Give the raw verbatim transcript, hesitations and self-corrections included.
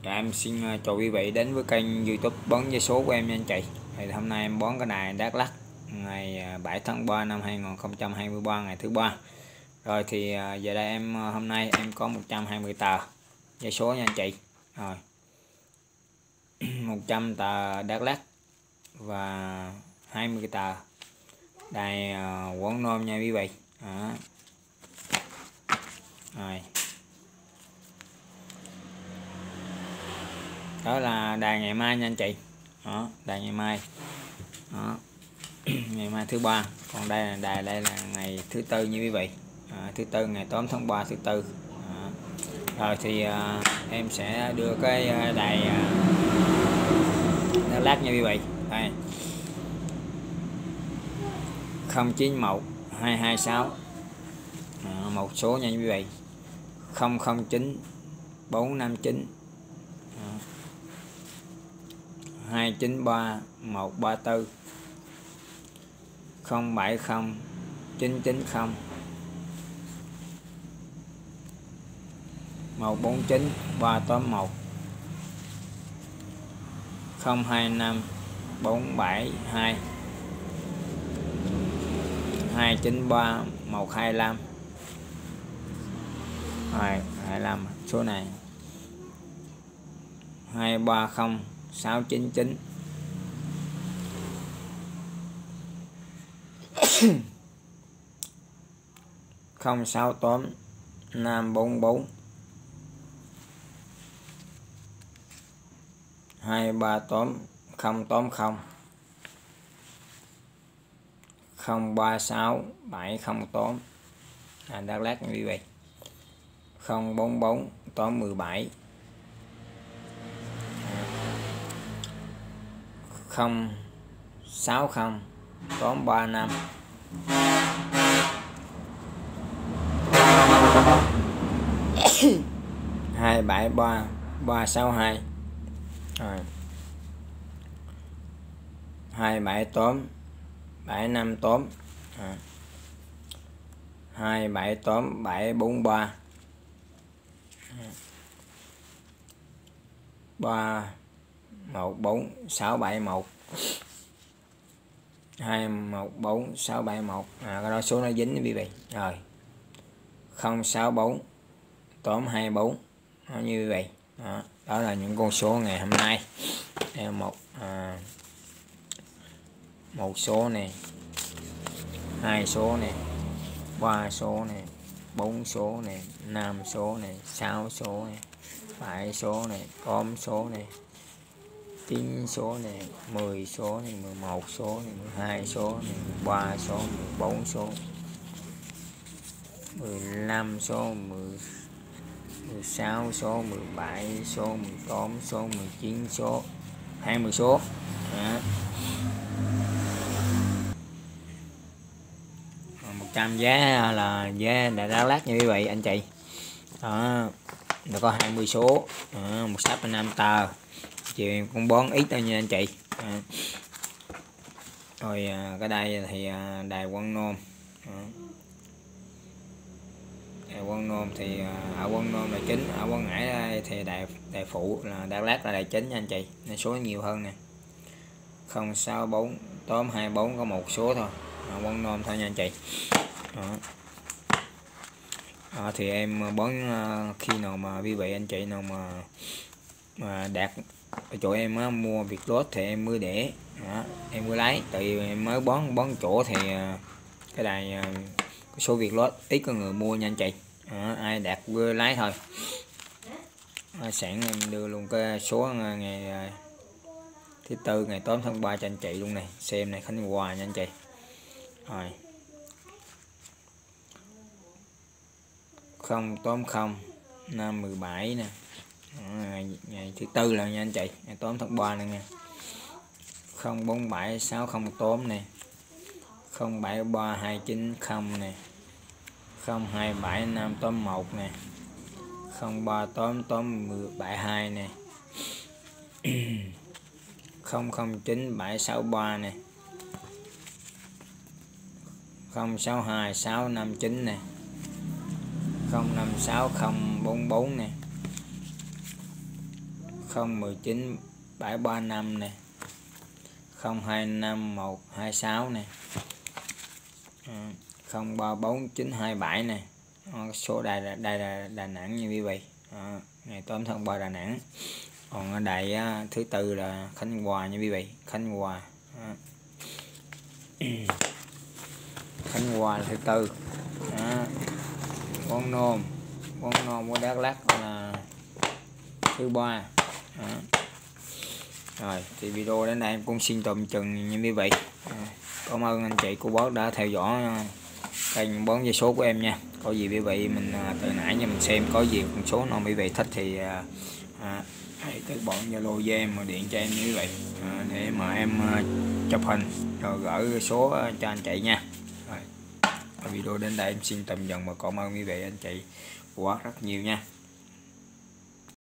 Dạ, em xin chào quý vị đến với kênh YouTube bón dây số của em nha anh chị. Thì hôm nay em bón cái đài Đắk Lắk ngày bảy tháng ba năm hai nghìn không trăm hai mươi ba, ngày thứ ba. Rồi thì giờ đây em hôm nay em có một trăm hai mươi tờ dây số nha anh chị. Rồi một trăm tờ Đắk Lắk và hai mươi tờ đài Quảng Nam nha quý vị. Đó. Rồi. Đó là đài ngày mai nha anh chị. Đó, đài ngày mai. Đó. Ngày mai thứ ba, còn đây là đài đây là ngày thứ tư như quý vị. À, thứ tư ngày tám tháng ba thứ tư. Đó. Rồi thì à, em sẽ đưa cái đài à, Đắk Lắk nha quý vị. Đây. không chín một hai hai sáu. À, một số nha quý vị. không không chín bốn năm chín. hai chín ba một ba tư. không bảy không chín chín không. một bốn chín ba tám một. không hai năm bốn bảy hai. hai chín ba một hai lăm. Rồi, hai lăm số này. hai ba không sáu chín chín. không sáu tám năm bốn bốn. hai ba tám không tám không. không ba sáu bảy không tám. À, Đắk Lắk nha quý vị. không bốn bốn tám một bảy. không sáu không tám ba năm. hai bảy ba ba sáu hai. Rồi. hai bảy tám bảy năm tám. À. hai bảy tám bảy bốn ba. ba một bốn sáu bảy một. hai một bốn sáu bảy một. À, cái đó số nó dính quý vị. Rồi. không sáu bốn tám hai bốn. Đó, như vậy. Đó, đó là những con số ngày hôm nay. Đây là một à, một số này, hai số này, ba số này, bốn số này, năm số này, sáu số này, bảy số này, tám số này, chín số này, mười số này, mười một số này, mười hai số này, mười ba số, mười bốn số, mười lăm số, mười mười sáu số, mười bảy số, mười tám số, mười chín số, hai mươi số. Đó. một trăm giá là giá Đài Đắk Lắk như vậy anh chị. Đó. Nó có hai mươi số. Đó. Một sắp năm tờ. Chị em cũng bón ít thôi nha anh chị. Đó. Rồi cái đây thì đài Quảng Nam. Đài Quảng Nam thì ở Quảng Nam là chính, ở Quảng Ngãi đây thì đài đài phụ là Đắk Lắk là đài chính nha anh chị, nên số nhiều hơn nè. không sáu bốn tám hai bốn có một số thôi, ở Quảng Nam thôi nha anh chị. Đó. Đó, thì em bón khi nào mà quý vị anh chị nào mà mà đạt ở chỗ em á, mua Việt Lốt thì em mới để. Đó, em mới lấy, tại vì em mới bón bón chỗ thì cái đài cái số Việt Lốt ít có người mua nha anh chị. Đó, ai đạt vừa lấy thôi. Đó, sẵn em đưa luôn cái số ngày thứ tư ngày tám tháng ba cho anh chị luôn này, xem này, Khánh Hòa nha anh chị. Rồi không tám không năm mười bảy nè. Đó, ngày, ngày thứ tư là nha anh chị, ngày tám tháng ba này nha. không bốn bảy sáu không tám nè. không bảy ba hai chín không nè. không hai bảy năm tám một nè. không ba tám tám một bảy hai nè. không không chín bảy sáu ba nè. không sáu hai sáu năm chín nè. không năm sáu không bốn bốn nè. không một chín bảy ba năm nè, không hai năm một hai sáu nè, không ba bốn chín hai bảy nè. Số đài là đây là Đà Nẵng như quý vị. Đó, ngày tám tháng ba Đà Nẵng. Còn ở đài thứ tư là Khánh Hòa như quý vị, Khánh Hòa. Đó. Khánh Hòa là thứ tư. Đó. Quảng Nôm, Quảng Nôm của Đắk Lắk là thứ ba. Đó. Rồi thì video đến đây em cũng xin tạm dừng như quý vị. Cảm ơn anh chị cô bác đã theo dõi kênh bón dây số của em nha. Có gì quý vị mình từ nãy nha mình xem có gì con số nào quý vị thích thì à, à, hãy tới bọn Zalo với em mà điện cho em như vậy à, để mà em à, chụp hình rồi gửi số cho anh chị nha. Rồi, video đến đây em xin tạm dừng và cảm ơn quý vị anh chị của rất nhiều nha.